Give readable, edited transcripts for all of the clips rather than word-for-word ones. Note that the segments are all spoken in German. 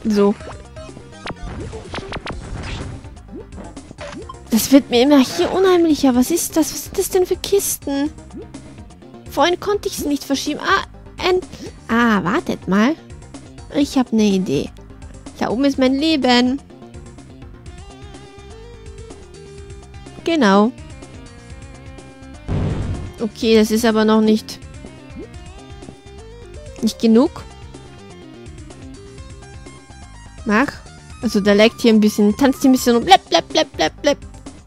So. Das wird mir immer hier unheimlicher. Was ist das? Was sind das denn für Kisten? Vorhin konnte ich es nicht verschieben. Wartet mal. Ich habe eine Idee. Da oben ist mein Leben. Genau. Okay, das ist aber noch nicht genug. Mach. Also der leckt hier ein bisschen, tanzt hier ein bisschen rum. Bleib, bleib, bleib, bleib, bleib.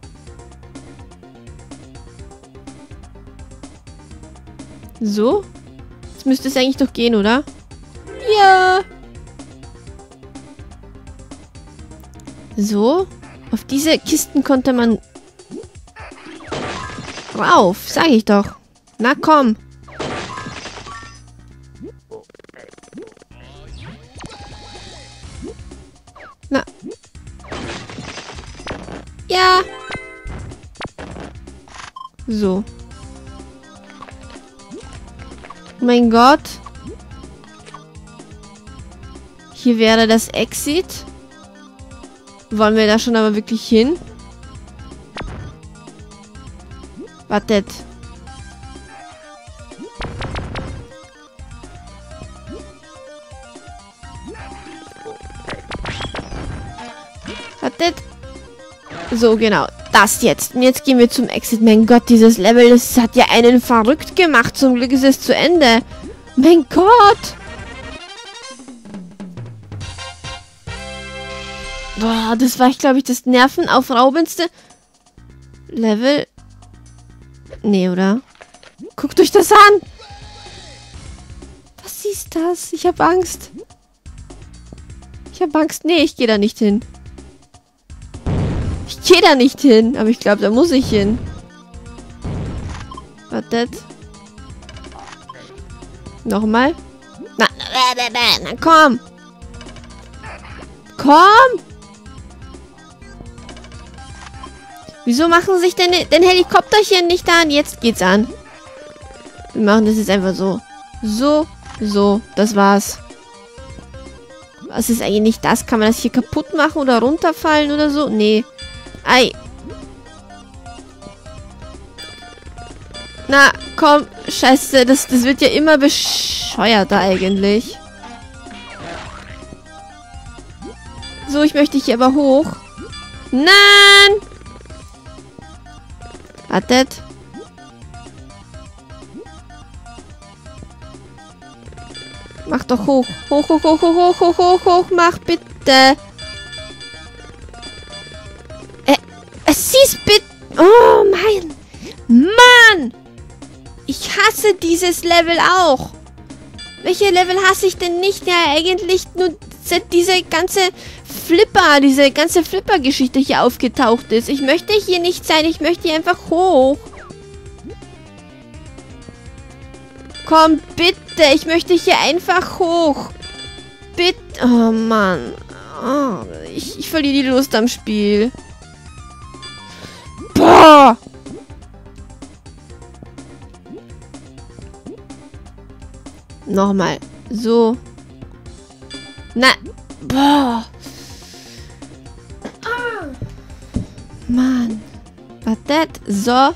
So. Jetzt müsste es eigentlich doch gehen, oder? Ja. So. Auf diese Kisten konnte man rauf, sag ich doch. Na komm. Na. Ja. So. Oh mein Gott. Hier wäre das Exit. Wollen wir da schon aber wirklich hin? Wartet. Wartet. So, genau. Das jetzt. Und jetzt gehen wir zum Exit. Mein Gott, dieses Level, das hat ja einen verrückt gemacht. Zum Glück ist es zu Ende. Mein Gott. Boah, das war, glaube ich, das nervenaufraubendste Level. Nee, oder? Guckt euch das an. Was ist das? Ich habe Angst. Ich habe Angst. Nee, ich gehe da nicht hin. Ich gehe da nicht hin. Aber ich glaube, da muss ich hin. Wartet. Nochmal. Na, komm. Komm. Wieso machen sich denn den Helikopterchen nicht an? Jetzt geht's an. Wir machen das jetzt einfach so. So. Das war's. Was ist eigentlich das? Kann man das hier kaputt machen oder runterfallen oder so? Nee. Ei. Na, komm. Scheiße, das wird ja immer bescheuerter eigentlich. So, ich möchte hier aber hoch. Nein! Wartet. Mach doch hoch. Hoch. Mach bitte. Sieh's bitte. Oh, Mann. Ich hasse dieses Level auch. Welche Level hasse ich denn nicht? Ja, eigentlich nur diese ganze Flipper-Geschichte hier aufgetaucht ist. Ich möchte hier nicht sein. Ich möchte hier einfach hoch. Komm, bitte. Ich möchte hier einfach hoch. Bitte. Oh, Mann. Oh, ich verliere die Lust am Spiel. Boah. Nochmal. So. Na. Boah. Mann. Wartet. So.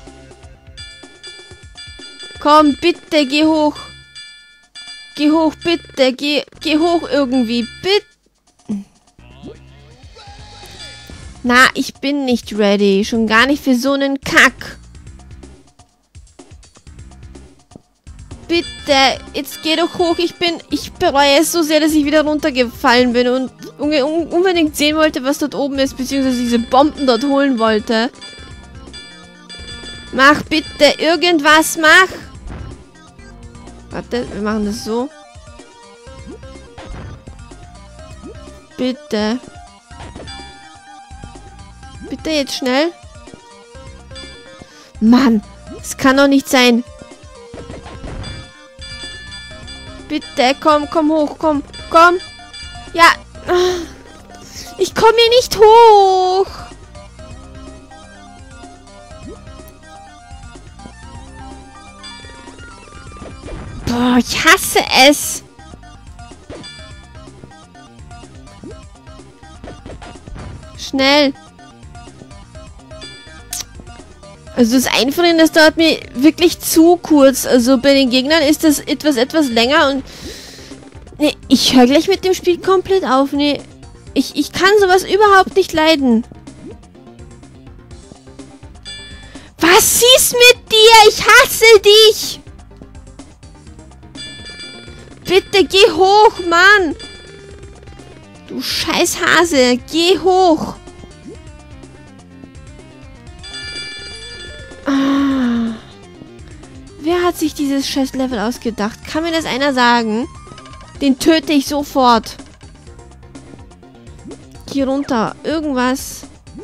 Komm, bitte, geh hoch. Geh hoch, bitte. Geh hoch irgendwie. Bitte. Na, ich bin nicht ready. Schon gar nicht für so einen Kack. Bitte, jetzt geh doch hoch. Ich bereue es so sehr, dass ich wieder runtergefallen bin und unbedingt sehen wollte, was dort oben ist, beziehungsweise diese Bomben dort holen wollte. Mach bitte irgendwas, mach. Warte, wir machen das so. Bitte. Bitte jetzt schnell. Mann, das kann doch nicht sein. Bitte, komm hoch, komm. Ja. Ich komme hier nicht hoch. Boah, ich hasse es. Schnell. Also das Einfrieren, das dauert mir wirklich zu kurz. Also bei den Gegnern ist das etwas länger und... Nee, ich höre gleich mit dem Spiel komplett auf. Nee, ich kann sowas überhaupt nicht leiden. Was ist mit dir? Ich hasse dich! Bitte geh hoch, Mann! Du scheiß Hase, geh hoch! Ah. Wer hat sich dieses scheiß Level ausgedacht? Kann mir das einer sagen? Den töte ich sofort. Hier runter. Irgendwas.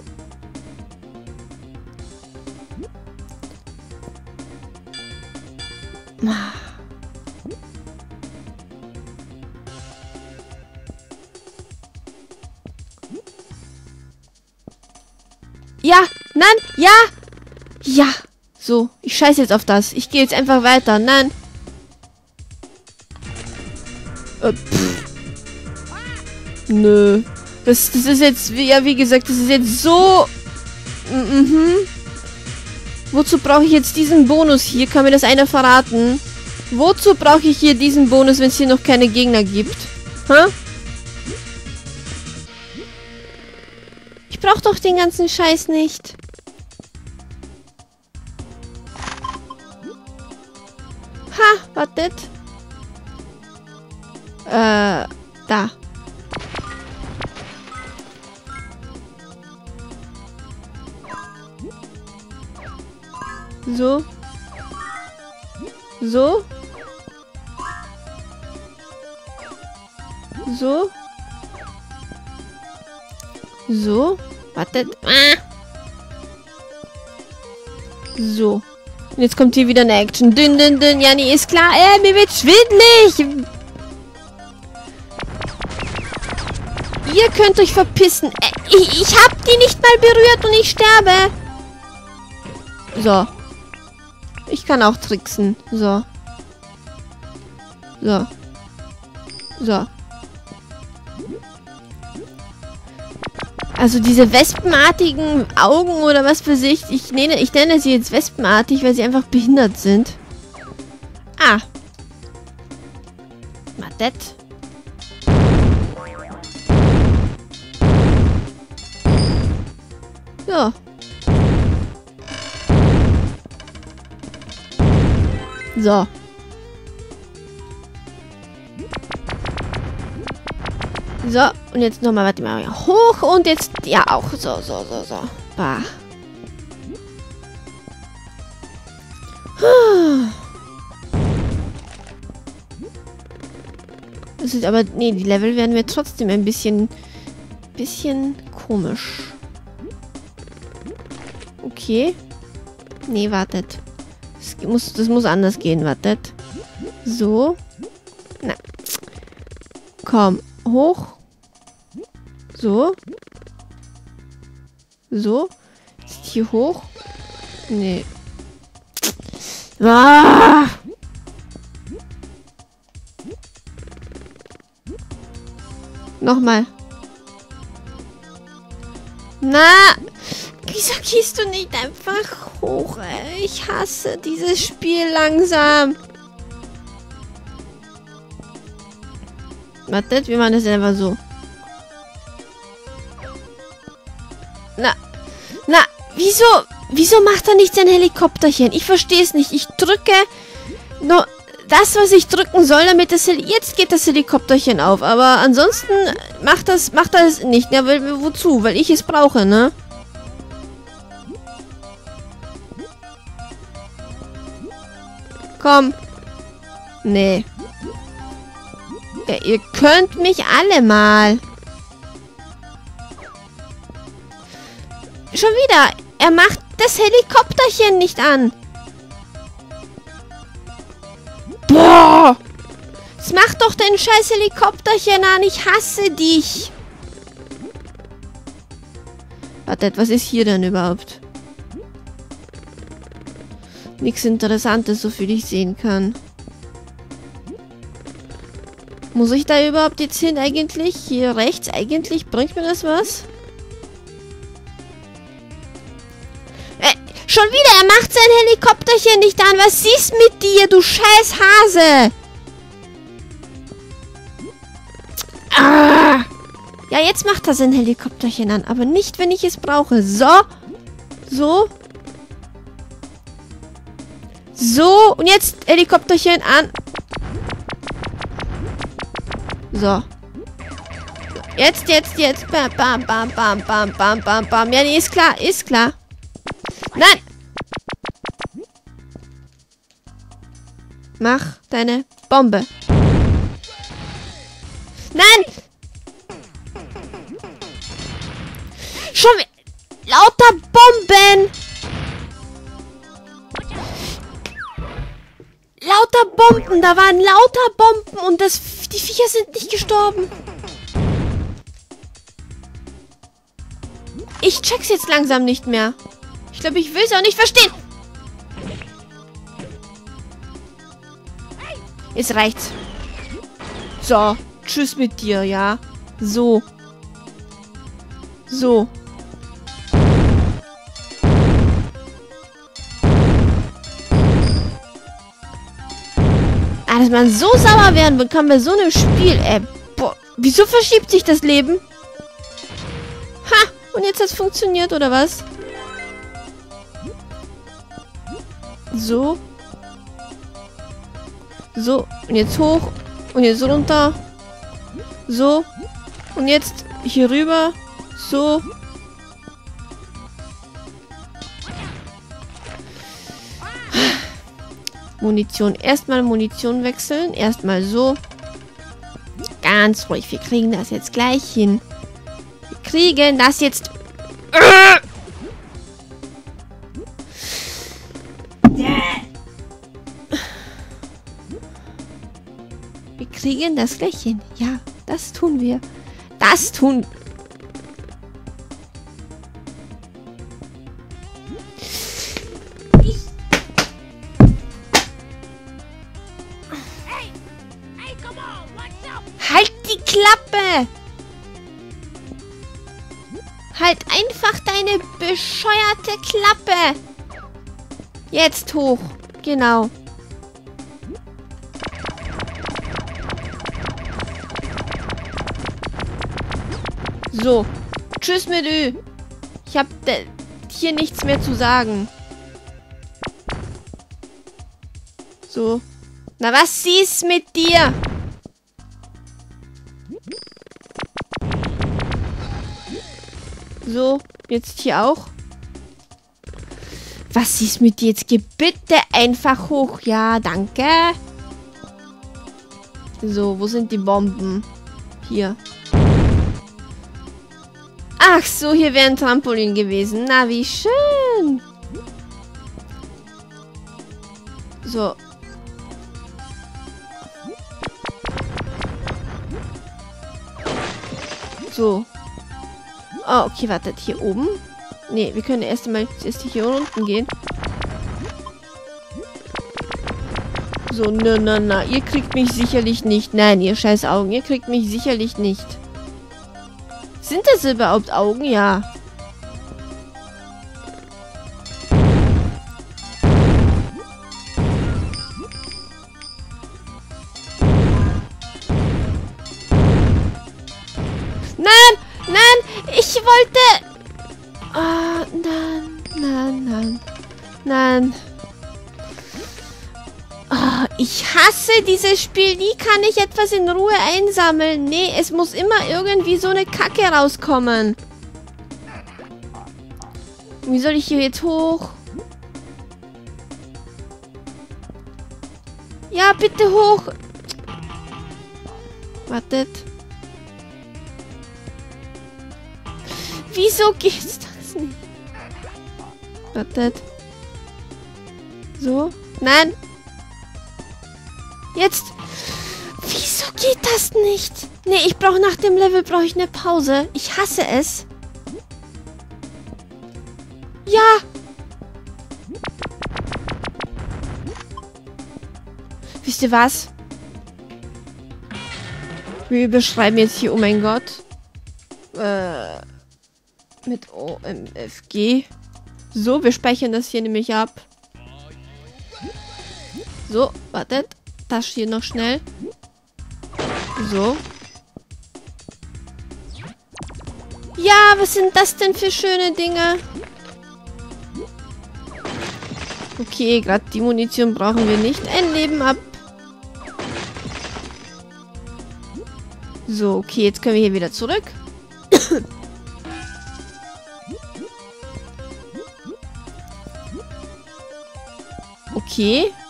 Ja, nein, ja. Ja. So, ich scheiße jetzt auf das. Ich gehe jetzt einfach weiter. Nein. Nö. Das ist jetzt, ja, wie gesagt, das ist jetzt so... Wozu brauche ich jetzt diesen Bonus hier? Kann mir das einer verraten? Wozu brauche ich hier diesen Bonus, wenn es hier noch keine Gegner gibt? Hä? Ich brauche doch den ganzen Scheiß nicht. Ha, wartet. Da. So. So. So. So. Wartet. So. Und jetzt kommt hier wieder eine Action. Dünn, dünn, dünn. Ja, nee, ist klar. Mir wird schwindelig. Ihr könnt euch verpissen. Ich hab die nicht mal berührt und ich sterbe. So. Ich kann auch tricksen. So. So. So. Also diese wespenartigen Augen oder was für sich. Ich nenne sie jetzt wespenartig, weil sie einfach behindert sind. Ah. Wartet. So. So. So, und jetzt nochmal, warte mal, hoch und jetzt, ja auch, so. Bah. Das ist aber, nee, die Level werden mir trotzdem ein bisschen komisch. Okay. Nee, wartet. Das muss anders gehen, wartet. So. Na. Komm, hoch. So. So. Jetzt hier hoch. Nee. Ah! Nochmal. Na! Wieso gehst du nicht einfach hoch, ey? Ich hasse dieses Spiel langsam. Wartet, wir machen das einfach so. Na, wieso macht er nicht sein Helikopterchen? Ich verstehe es nicht. Ich drücke nur das, was ich drücken soll, damit das jetzt geht das Helikopterchen auf. Aber ansonsten macht das nicht. Ja, wozu? Weil ich es brauche, ne? Komm. Nee. Ja, ihr könnt mich alle mal. Schon wieder. Er macht das Helikopterchen nicht an. Boah. Jetzt mach doch dein scheiß Helikopterchen an. Ich hasse dich. Wartet, was ist hier denn überhaupt? Nichts Interessantes, so viel ich sehen kann. Muss ich da überhaupt jetzt hin eigentlich? Hier rechts eigentlich? Bringt mir das was? Schon wieder, er macht sein Helikopterchen nicht an. Was ist mit dir, du scheiß Hase? Ah. Ja, jetzt macht er sein Helikopterchen an, aber nicht, wenn ich es brauche. So. So. So. Und jetzt Helikopterchen an. So. Jetzt. Bam, bam, bam, bam, bam, bam, bam, bam. Ja, nee, ist klar, ist klar. Nein! Mach deine Bombe. Nein! Schon lauter Bomben! Lauter Bomben! Da waren lauter Bomben und die Viecher sind nicht gestorben. Ich check's jetzt langsam nicht mehr. Ich glaube, ich will es auch nicht verstehen. Es reicht's. So, tschüss mit dir, ja. So. So. Dass man so sauer werden kann bei so einem Spiel, ey. Boah, wieso verschiebt sich das Leben? Ha! Und jetzt hat es funktioniert, oder was? So. So. Und jetzt hoch. Und jetzt runter. So. Und jetzt hier rüber. So. Munition. Erstmal Munition wechseln. Erstmal so. Ganz ruhig. Wir kriegen das jetzt gleich hin. Wir kriegen das jetzt... Wir kriegen das gleich hin. Ja, das tun wir. Das tun... Halt die Klappe! Halt einfach deine bescheuerte Klappe! Jetzt hoch. Genau. So. Tschüss mit Ü. Ich hab hier nichts mehr zu sagen. So. Na, was ist mit dir? So, jetzt hier auch. Was ist mit dir? Jetzt geh bitte einfach hoch. Ja, danke. So, wo sind die Bomben? Hier. Ach so, hier wäre ein Trampolin gewesen. Na, wie schön. So. So. Oh, okay, wartet. Hier oben? Nee, wir können erst hier unten gehen. So, na. Ihr kriegt mich sicherlich nicht. Nein, ihr scheiß Augen. Ihr kriegt mich sicherlich nicht. Sind das überhaupt Augen? Ja. Ich wollte... Oh, nein. Oh, ich hasse dieses Spiel. Wie kann ich etwas in Ruhe einsammeln? Nee, es muss immer irgendwie so eine Kacke rauskommen. Wie soll ich hier jetzt hoch? Ja, bitte hoch. Wartet. Wieso geht's das nicht? Wartet. So. Nein. Jetzt. Wieso geht das nicht? Nee, ich brauche nach dem Level eine Pause. Ich hasse es. Ja. Wisst ihr was? Wir beschreiben jetzt hier, oh mein Gott. Mit OMFG. So, wir speichern das hier nämlich ab. So, wartet. Das hier noch schnell. So. Ja, was sind das denn für schöne Dinge? Okay, gerade die Munition brauchen wir nicht. Ein Leben ab. So, okay, jetzt können wir hier wieder zurück. Okay.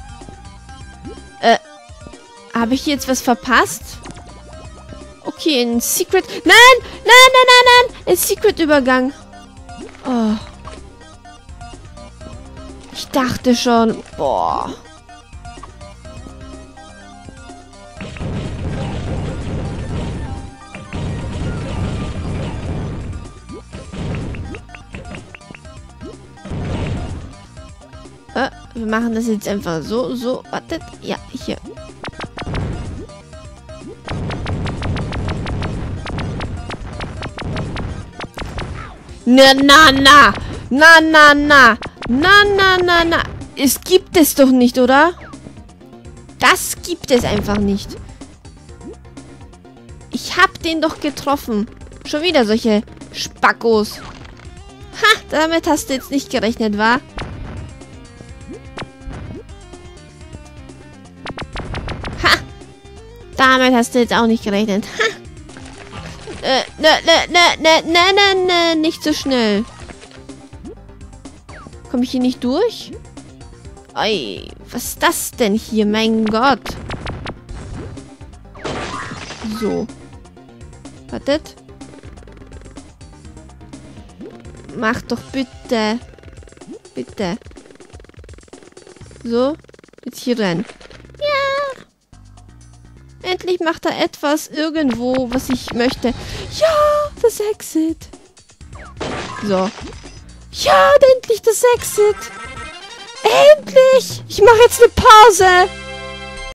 Habe ich jetzt was verpasst? Okay, ein Secret... Nein! Nein, nein, nein, nein! Ein Secret-Übergang. Oh. Ich dachte schon... Boah. Wir machen das jetzt einfach so, so. Wartet. Ja, hier. Na, na, na. Na, na, na. Na, na, na, na. Es gibt es doch nicht, oder? Das gibt es einfach nicht. Ich hab den doch getroffen. Schon wieder solche Spackos. Ha, damit hast du jetzt nicht gerechnet, wa? Ha! Damit hast du jetzt auch nicht gerechnet. Ha! Ne, nicht so schnell. Komme ich hier nicht durch? Ei, was ist das denn hier? Mein Gott. So. Wartet. Mach doch bitte. Bitte. So. Jetzt hier rein. Ja. Endlich macht er etwas irgendwo, was ich möchte. Ja, das Exit. So. Ja, endlich das Exit. Endlich. Ich mache jetzt eine Pause.